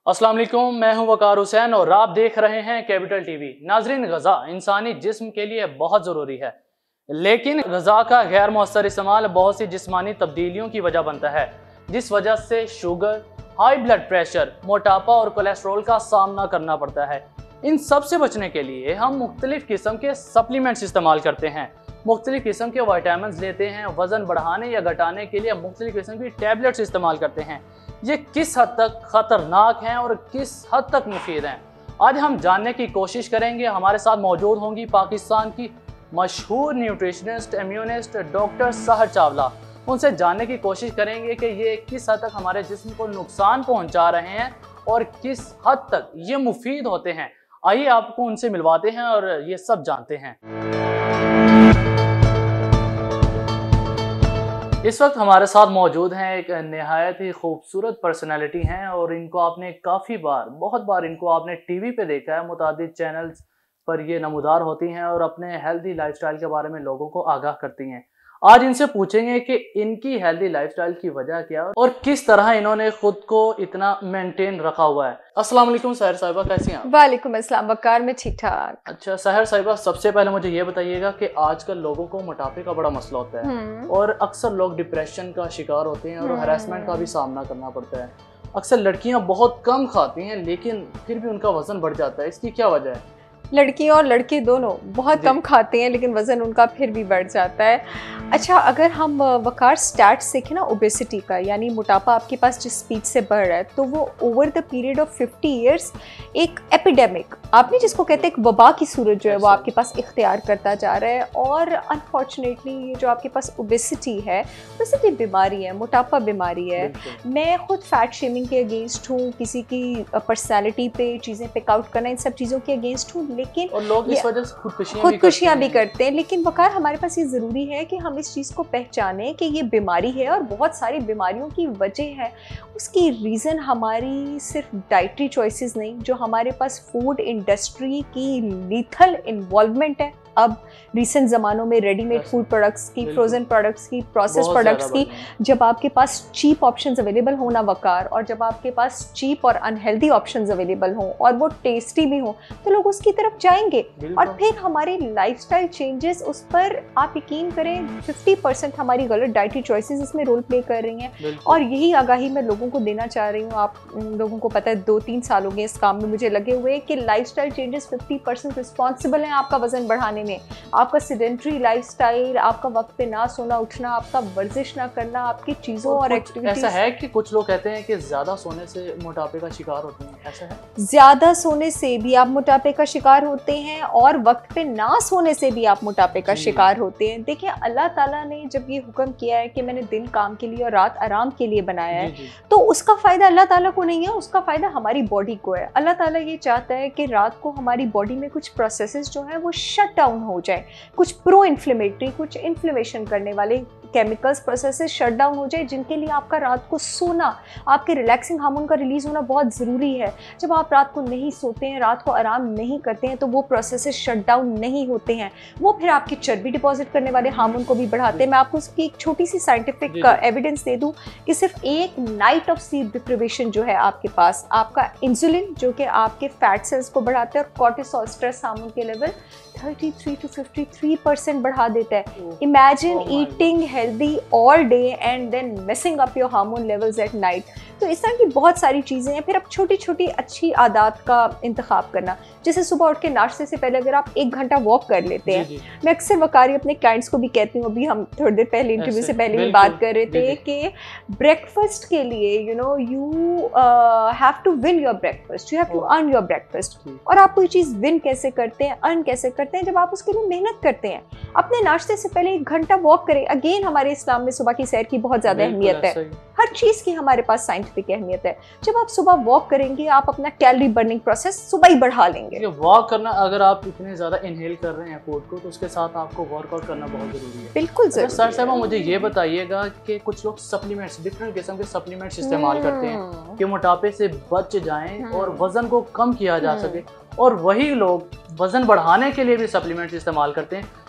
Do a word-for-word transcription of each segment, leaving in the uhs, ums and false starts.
अस्सलाम वालेकुम, मैं हूं वकार हुसैन और आप देख रहे हैं कैपिटल टीवी। नाजरीन, ग़ज़ा इंसानी जिस्म के लिए बहुत ज़रूरी है, लेकिन ग़ज़ा का गैर मौसर इस्तेमाल बहुत सी जिस्मानी तब्दीलियों की वजह बनता है, जिस वजह से शुगर, हाई ब्लड प्रेशर, मोटापा और कोलेस्ट्रॉल का सामना करना पड़ता है। इन सब से बचने के लिए हम मुख्तलिफ किस्म के सप्लीमेंट्स इस्तेमाल करते हैं, मुख्तलिफ किस्म के विटामिन्स लेते हैं, वज़न बढ़ाने या घटाने के लिए मुख्तलिफ किस्म की टैबलेट्स इस्तेमाल करते हैं। ये किस हद तक ख़तरनाक हैं और किस हद तक मुफीद हैं, आज हम जानने की कोशिश करेंगे। हमारे साथ मौजूद होंगी पाकिस्तान की मशहूर न्यूट्रिशनिस्ट, इम्यूनिस्ट डॉक्टर सहर चावला। उनसे जानने की कोशिश करेंगे कि ये किस हद तक हमारे जिस्म को नुकसान पहुंचा रहे हैं और किस हद तक ये मुफीद होते हैं। आइए आपको उनसे मिलवाते हैं और ये सब जानते हैं। इस वक्त हमारे साथ मौजूद हैं एक नहायत ही खूबसूरत पर्सनैलिटी हैं और इनको आपने काफ़ी बार बहुत बार इनको आपने टीवी पे देखा है, मुतादिद चैनल्स पर ये नमूदार होती हैं और अपने हेल्दी लाइफस्टाइल के बारे में लोगों को आगाह करती हैं। आज इनसे पूछेंगे कि इनकी हेल्दी लाइफस्टाइल की वजह क्या है और किस तरह इन्होंने खुद को इतना मेंटेन रखा हुआ है। अस्सलाम वालेकुम सहर साहिबा, कैसी हैं आप? वालेकुम अस्सलाम वकार, में ठीक ठाक। अच्छा सहर साहिबा, सबसे पहले मुझे ये बताइएगा कि आजकल लोगों को मोटापे का बड़ा मसला होता है और अक्सर लोग डिप्रेशन का शिकार होते हैं और हैरेसमेंट का भी सामना करना पड़ता है। अक्सर लड़कियां बहुत कम खाती हैं लेकिन फिर भी उनका वजन बढ़ जाता है, इसकी क्या वजह है? लड़कियां और लड़के दोनों बहुत कम खाते हैं लेकिन वज़न उनका फिर भी बढ़ जाता है। अच्छा, अगर हम वकार स्टैट्स देखें ना ओबेसिटी का, यानी मोटापा आपके पास जिस स्पीड से बढ़ रहा है, तो वो over the period of fifty years एक एपिडेमिक, आपने जिसको कहते हैं एक वबा की सूरत जो है वो आपके पास इख्तियार करता जा रहा है। और अनफॉर्चुनेटली ये जो आपके पास ओबेसिटी है, ओबेसिटी बीमारी है, मोटापा बीमारी है। मैं खुद फैट शेमिंग के अगेंस्ट हूँ, किसी की पर्सनैलिटी पे चीज़ें पिक आउट करना, इन सब चीज़ों के अगेंस्ट हूँ, लेकिन और लोग इस वजह से खुदकुशियां खुदकुशियां भी, भी करते हैं। लेकिन वकार, हमारे पास ये ज़रूरी है कि हम इस चीज़ को पहचानें कि ये बीमारी है और बहुत सारी बीमारियों की वजह है। उसकी रीज़न हमारी सिर्फ डाइटरी चॉइसेस नहीं, जो हमारे पास फूड इंडस्ट्री की लीथल इन्वॉल्वमेंट है। अब रिसेंट ज़मानों में रेडीमेड फूड प्रोडक्ट्स की, फ्रोज़न प्रोडक्ट्स की, प्रोसेस प्रोडक्ट्स की, जब आपके पास चीप ऑप्शंस अवेलेबल हो ना वकार, और जब आपके पास चीप और अनहेल्दी ऑप्शंस अवेलेबल हों और वो टेस्टी भी हों, तो लोग उसकी तरफ जाएंगे। और फिर हमारे लाइफस्टाइल चेंजेस, उस पर आप यकीन करें फिफ्टी परसेंट हमारी गलत डाइटरी चॉइसेस इसमें रोल प्ले कर रही हैं। और यही आगाही मैं लोगों को देना चाह रही हूँ। आप लोगों को पता है, दो तीन साल हो गए इस काम में मुझे लगे हुए कि lifestyle changes fifty percent responsible हैं आपका वजन बढ़ाने में। आपका सेडेंटरी लाइफस्टाइल, आपका वक्त पे ना सोना उठना, आपका वर्जिश ना करना, आपकी चीज़ों और, और एक्टिविटीज। ऐसा है कि कुछ लोग कहते हैं कि ज़्यादा सोने से मोटापे का शिकार होते हैं, ऐसा है? ज़्यादा सोने से भी आप मोटापे का शिकार होते हैं और वक्त पे ना सोने से भी आप मोटापे का शिकार होते हैं। देखिए, अल्लाह ताला ने जब ये हुक्म किया है कि मैंने दिन काम के लिए और रात आराम के लिए बनाया है, तो उसका फ़ायदा अल्लाह ताला को नहीं है, उसका फ़ायदा हमारी बॉडी को है। अल्लाह ताला ये चाहता है कि रात को हमारी बॉडी में कुछ प्रोसेसेस जो हैं वो शट डाउन हो जाए, कुछ प्रो इन्फ्लेमेटरी, कुछ इन्फ्लेमेशन करने वाले केमिकल्स, प्रोसेसेस शट डाउन हो जाए, जिनके लिए आपका रात को सोना, आपके रिलैक्सिंग हार्मोन का रिलीज होना बहुत ज़रूरी है। जब आप रात को नहीं सोते हैं, रात को आराम नहीं करते हैं, तो वो प्रोसेसेस शट डाउन नहीं होते हैं, वो फिर आपकी चर्बी डिपॉजिट करने वाले हार्मोन को भी बढ़ाते हैं। मैं आपको उसकी एक छोटी सी साइंटिफिक एविडेंस दे दूं कि सिर्फ एक नाइट ऑफ स्लीप डिप्रिवेशन जो है आपके पास, आपका इंसुलिन जो कि आपके फैट सेल्स को बढ़ाते हैं और कॉर्टिसोल स्ट्रेस हार्मोन के level thirty three to fifty three percent बढ़ा देता है। Imagine eating healthy all day and then messing up your hormone levels at night. तो इस तरह की बहुत सारी चीज़ें हैं। फिर अब छोटी छोटी अच्छी आदत का इंतखाब करना, जैसे सुबह उठ के नाश्ते से पहले अगर आप एक घंटा वॉक कर लेते हैं। जी जी। मैं अक्सर वकारी अपने क्लाइंट्स को भी कहती हूँ, अभी हम थोड़ी देर पहले इंटरव्यू से पहले भी बात कर रहे थे कि ब्रेकफास्ट के लिए you know you have to win your breakfast, you have to earn your breakfast. और आप कोई चीज़ विन कैसे करते हैं, अर्न कैसे करते हैं? जब आप उसके लिए मेहनत करते हैं। अपने नाश्ते से पहले एक घंटा वॉक करें। अगेन, हमारे इस्लाम में सुबह की सैर की बहुत ज़्यादा अहमियत है, हर चीज़ की हमारे पास साइंटिफिक अहमियत है। जब आप सुबह वॉक करेंगे, आप अपना कैलोरी बर्निंग प्रोसेस सुबह ही बढ़ा लेंगे। वॉक करना, अगर आप इतने ज़्यादा इनहेल कर रहे हैं फूड को, तो उसके साथ आपको वर्कआउट करना बहुत ज़रूरी है। बिल्कुल ज़रूरी। सर साहब, मुझे ये बताइएगा कि कुछ लोग सप्लीमेंट्स, डिफरेंट किस्म के सप्लीमेंट्स इस्तेमाल करते हैं कि मोटापे से बच जाएं और वजन को कम किया जा सके, और वही लोग वजन बढ़ाने के लिए भी सप्लीमेंट्स इस्तेमाल करते हैं।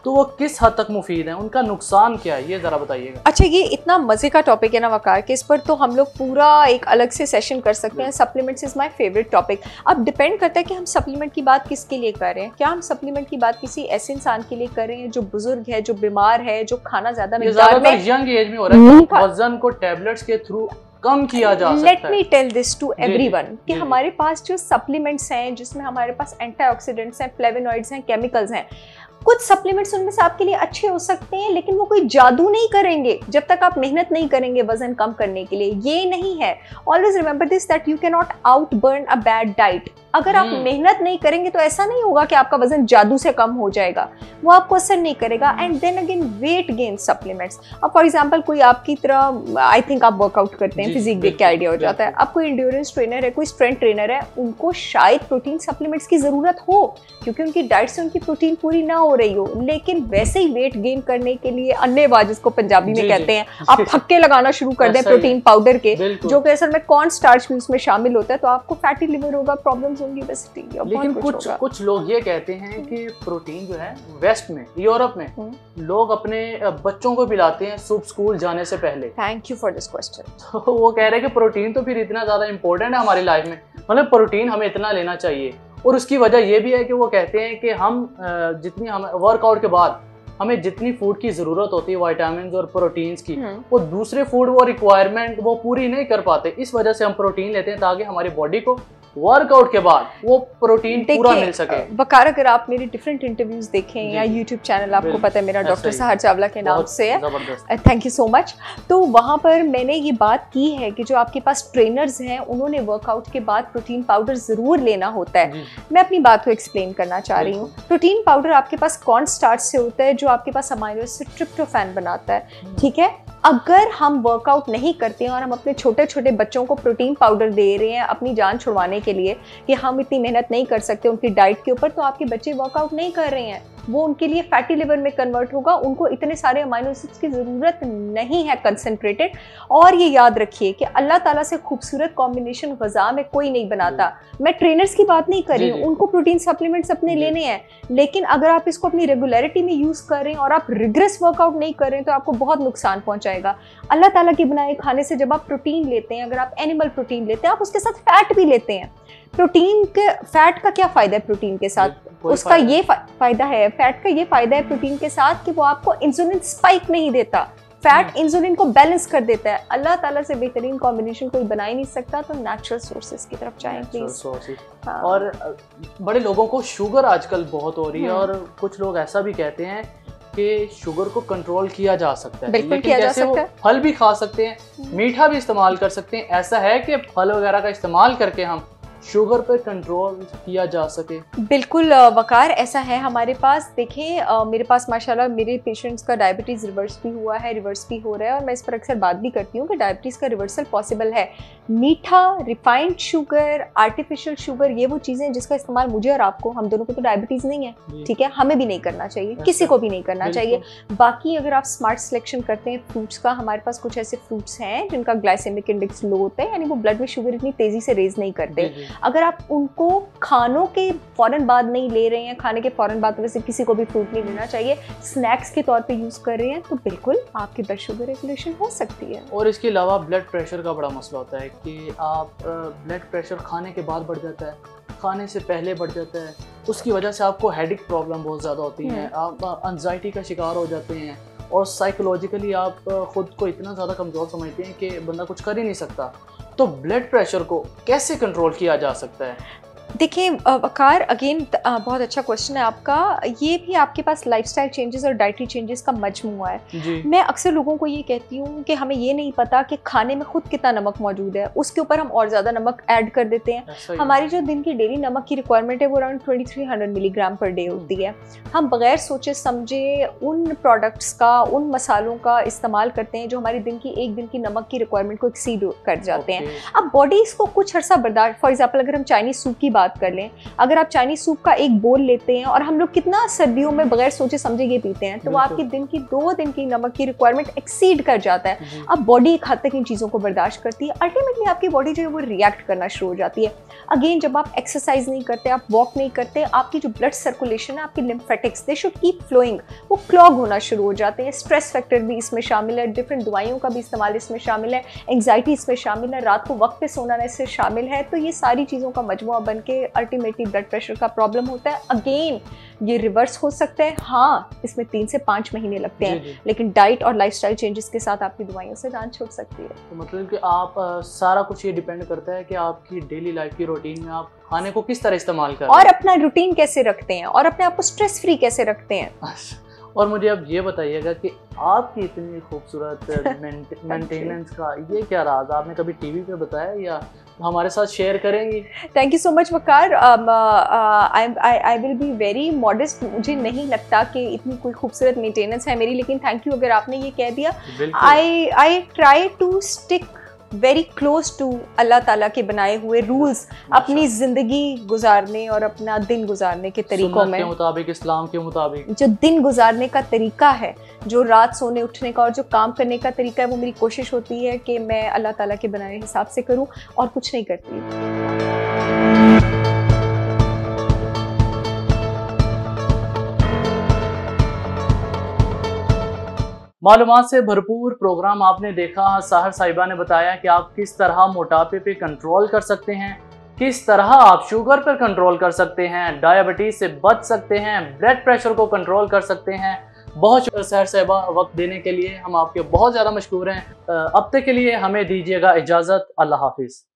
तो वो किस हद तक मुफीद हैं, उनका नुकसान क्या है, ये ज़रा बताइएगा। अच्छा, ये इतना मज़े का टॉपिक है ना वकार के, इस पर तो हम लोग पूरा एक अलग से सेशन कर सकते हैं। Supplements is my favourite topic. अब डिपेंड करता है कि हम सप्लीमेंट की बात किसके लिए कर रहे हैं। क्या हम सप्लीमेंट की बात किसी ऐसे इंसान के लिए कर रहे हैं जो बुजुर्ग है, जो बीमार है, जो खाना ज़्यादा मिकदार में, यंग एज में हो रहा है, वजन को टैबलेट्स के थ्रू कम किया जा सकता है। Let me tell this to everyone कि हमारे पास जो सप्लीमेंट्स हैं, जिसमें हमारे पास एंटीऑक्सीडेंट्स हैं, फ्लेवोनॉइड्स हैं, केमिकल्स हैं, कुछ सप्लीमेंट्स उनमें से आपके लिए अच्छे हो सकते हैं, लेकिन वो कोई जादू नहीं करेंगे जब तक आप मेहनत नहीं करेंगे वजन कम करने के लिए। ये नहीं है, always remember this that you can not out burn a bad diet. अगर आप मेहनत नहीं करेंगे तो ऐसा नहीं होगा कि आपका वजन जादू से कम हो जाएगा, वो आपको असर नहीं करेगा। And then again weight gain supplements. अब फॉर एग्जांपल कोई आपकी तरह, आई थिंक आप वर्कआउट करते हैं, फिजिक देख के आइडिया हो जाता है। अब कोई एंड्योरेंस ट्रेनर है, कोई स्ट्रेंथ ट्रेनर है, उनको शायद प्रोटीन सप्लीमेंट्स की जरूरत हो क्योंकि उनकी डाइट से उनकी प्रोटीन पूरी ना हो रही हो, लेकिन वैसे ही वेट गेन करने के लिए अन्नेबाज, जिसको पंजाबी में कहते हैं, आप फक्के लगाना शुरू कर दें प्रोटीन पाउडर के, जो कि असल में कॉर्न स्टार्च भी उसमें शामिल होता है, तो आपको फैटी लिवर होगा, प्रॉब्लम्स होंगी, ओबेसिटी। लेकिन कुछ कुछ, कुछ लोग ये कहते हैं कि प्रोटीन जो है वेस्ट में, यूरोप में लोग अपने बच्चों को पिलाते हैं सुबह स्कूल जाने से पहले। Thank you for this question. तो वो कह रहे हैं कि प्रोटीन तो फिर इतना ज्यादा इंपॉर्टेंट है हमारी लाइफ में, मतलब प्रोटीन हमें इतना लेना चाहिए। और उसकी वजह ये भी है कि वो कहते हैं कि हम जितनी हम वर्कआउट के बाद हमें जितनी फूड की ज़रूरत होती है विटामिन और प्रोटीन्स की, वो दूसरे फूड वो रिक्वायरमेंट वो पूरी नहीं कर पाते। इस वजह से हम प्रोटीन लेते हैं ताकि हमारी बॉडी को वर्कआउट के बाद वो प्रोटीन पूरा मिल सके। वकार, अगर आप मेरे डिफरेंट इंटरव्यूज देखें या यूट्यूब चैनल, आपको पता है मेरा डॉक्टर सहर चावला के नाम से है, थैंक यू सो मच, तो वहाँ पर मैंने ये बात की है कि जो आपके पास ट्रेनर्स हैं उन्होंने वर्कआउट के बाद प्रोटीन पाउडर ज़रूर लेना होता है। मैं अपनी बात को एक्सप्लेन करना चाह रही हूँ। प्रोटीन पाउडर आपके पास कॉर्न स्टार्च से होता है, जो आपके पास अमाइनो एसिड ट्रिप्टोफैन बनाता है, ठीक है। अगर हम वर्कआउट नहीं करते हैं और हम अपने छोटे छोटे बच्चों को प्रोटीन पाउडर दे रहे हैं अपनी जान छुड़वाने के लिए कि हम इतनी मेहनत नहीं कर सकते उनकी डाइट के ऊपर, तो आपके बच्चे वर्कआउट नहीं कर रहे हैं, वो उनके लिए फैटी लिवर में कन्वर्ट होगा, उनको इतने सारे अमाइनो एसिड्स की ज़रूरत नहीं है कंसंट्रेटेड। और ये याद रखिए कि अल्लाह ताला से खूबसूरत कॉम्बिनेशन ग़िज़ा में कोई नहीं बनाता। मैं ट्रेनर्स की बात नहीं कर रही हूँ, उनको प्रोटीन सप्लीमेंट्स अपने लेने हैं, लेकिन अगर आप इसको अपनी रेगुलरिटी में यूज़ कर रहे हैं और आप रिग्रेस वर्कआउट नहीं कर रहे हैं तो आपको बहुत नुकसान पहुँचाएगा। अल्लाह ताला के बनाए खाने से जब आप प्रोटीन लेते हैं, अगर आप एनिमल प्रोटीन लेते हैं, आप उसके साथ फैट भी लेते हैं। प्रोटीन के फैट का क्या फ़ायदा है प्रोटीन के साथ? उसका ये फायदा है, फैट का ये फायदा है प्रोटीन के साथ कि वो आपको इंसुलिन स्पाइक नहीं देता। फैट इंसुलिन को बैलेंस कर देता है। अल्लाह ताला से बेहतरीन कॉम्बिनेशन कोई बना ही नहीं सकता, तो नेचुरल सोर्सेज की तरफ जाएं प्लीज। हाँ। और बड़े लोगों को शुगर आजकल बहुत हो रही है और कुछ लोग ऐसा भी कहते हैं कि शुगर को कंट्रोल किया जा सकता है, बिल्कुल किया जा सकता है। फल भी खा सकते हैं, मीठा भी इस्तेमाल कर सकते हैं। ऐसा है कि फल वगैरह का इस्तेमाल करके हम शुगर पर कंट्रोल किया जा सके। बिल्कुल वकार, ऐसा है हमारे पास। देखिए मेरे पास माशाल्लाह मेरे पेशेंट्स का डायबिटीज़ रिवर्स भी हुआ है, रिवर्स भी हो रहा है, और मैं इस पर अक्सर बात भी करती हूँ कि डायबिटीज़ का रिवर्सल पॉसिबल है। मीठा, रिफाइंड शुगर, आर्टिफिशियल शुगर, ये वो चीज़ें हैं जिसका इस्तेमाल मुझे और आपको, हम दोनों को तो डायबिटीज़ नहीं है, ठीक है, हमें भी नहीं करना चाहिए, किसी को भी नहीं करना चाहिए। बाकी अगर आप स्मार्ट सिलेक्शन करते हैं फ्रूट्स का, हमारे पास कुछ ऐसे फ्रूट्स हैं जिनका ग्लाइसेमिक इंडेक्स लो होता है, यानी वो ब्लड में शुगर इतनी तेज़ी से रेज नहीं करते। अगर आप उनको खानों के फौरन बाद नहीं ले रहे हैं, खाने के फौरन बाद वैसे किसी को भी फ्रूट नहीं लेना चाहिए, स्नैक्स के तौर पे यूज़ कर रहे हैं, तो बिल्कुल आपकी ब्लड शुगर रेगुलेशन हो सकती है। और इसके अलावा ब्लड प्रेशर का बड़ा मसला होता है कि आप ब्लड प्रेशर खाने के बाद बढ़ जाता है, खाने से पहले बढ़ जाता है, उसकी वजह से आपको हेडेक प्रॉब्लम बहुत ज़्यादा होती है, आप एंजाइटी का शिकार हो जाते हैं और साइकोलॉजिकली आप खुद को इतना ज़्यादा कमज़ोर समझते हैं कि बंदा कुछ कर ही नहीं सकता। तो ब्लड प्रेशर को कैसे कंट्रोल किया जा सकता है? देखिए वकार, अगेन बहुत अच्छा क्वेश्चन है आपका। ये भी आपके पास लाइफस्टाइल चेंजेस और डाइटरी चेंजेस का मजमूआ है। मैं अक्सर लोगों को ये कहती हूँ कि हमें ये नहीं पता कि खाने में खुद कितना नमक मौजूद है, उसके ऊपर हम और ज़्यादा नमक ऐड कर देते हैं। हमारी जो दिन की डेली नमक की रिक्वायरमेंट है वो around twenty three hundred milligram per day होती है। हम बगैर सोचे समझे उन प्रोडक्ट्स का, उन मसालों का इस्तेमाल करते हैं जो हमारी दिन की एक दिन की नमक की रिक्वायरमेंट को एक्सीड कर जाते हैं। अब बॉडी इसको कुछ अर्सा बर्दाश्त, फॉर एग्जाम्पल अगर हम चाइनीज सूप की बात बात कर लें, अगर आप चाइनीज सूप का एक बोल लेते हैं, और हम लोग कितना सर्दियों में बगैर सोचे समझे ये पीते हैं, तो वो आपकी दिन की दो दिन की नमक की रिक्वायरमेंट एक्सीड कर जाता है। अब बॉडी एक हद तक इन चीज़ों को बर्दाश्त करती है, अल्टीमेटली आपकी बॉडी जो है वो रिएक्ट करना शुरू हो जाती है। अगेन, जब आप एक्सरसाइज नहीं करते, आप वॉक नहीं करते, आपकी जो ब्लड सर्कुलेशन है, आपकी lymphatics they should keep flowing, वो क्लॉग होना शुरू हो जाते हैं। स्ट्रेस फैक्टर भी इसमें शामिल है, डिफरेंट दवाइयों का भी इस्तेमाल इसमें शामिल है, एंग्जाइटी इसमें शामिल है, रात को वक्त पे सोना इससे शामिल है। तो ये सारी चीज़ों का मजमुआ बन के अल्टीमेटली ब्लड प्रेशर का प्रॉब्लम होता है। अगेन, ये रिवर्स हो सकता है, हाँ इसमें तीन से पाँच महीने लगते हैं, लेकिन डाइट और लाइफस्टाइल चेंजेस के साथ आपकी दवाइयों से जान छूट सकती है। तो मतलब कि आप आ, सारा कुछ ये डिपेंड करता है कि आपकी डेली लाइफ की रूटीन में आप खाने को किस तरह इस्तेमाल कर रहे हैं और अपना रूटीन कैसे रखते हैं और अपने आप को स्ट्रेस फ्री कैसे रखते हैं। और मुझे अब ये बताइएगा कि आपकी इतनी खूबसूरत मेंटेनेंस का ये क्या राज, आपने कभी टीवी पे बताया या हमारे साथ शेयर करेंगी? Thank you so much Waqar, I will be very modest. मुझे नहीं लगता कि इतनी कोई खूबसूरत मेंटेनेंस है मेरी, लेकिन थैंक यू अगर आपने ये कह दिया। I I try to stick very close to Allah ताला के बनाए हुए रूल्स अपनी ज़िंदगी गुजारने और अपना दिन गुजारने के तरीकों में, के मुताबिक, इस्लाम के मुताबिक जो दिन गुजारने का तरीका है, जो रात सोने उठने का और जो काम करने का तरीका है, वो मेरी कोशिश होती है कि मैं अल्लाह ताला के बनाए हिसाब से करूं और कुछ नहीं करती। मालूमात से भरपूर प्रोग्राम आपने देखा। साहर साहिबा ने बताया कि आप किस तरह मोटापे पे कंट्रोल कर सकते हैं, किस तरह आप शुगर पर कंट्रोल कर सकते हैं, डायबिटीज से बच सकते हैं, ब्लड प्रेशर को कंट्रोल कर सकते हैं। बहुत शुक्रिया साहर साहिबा वक्त देने के लिए, हम आपके बहुत ज़्यादा मशकूर हैं। अब तक के लिए हमें दीजिएगा इजाज़त। अल्लाह हाफिज़।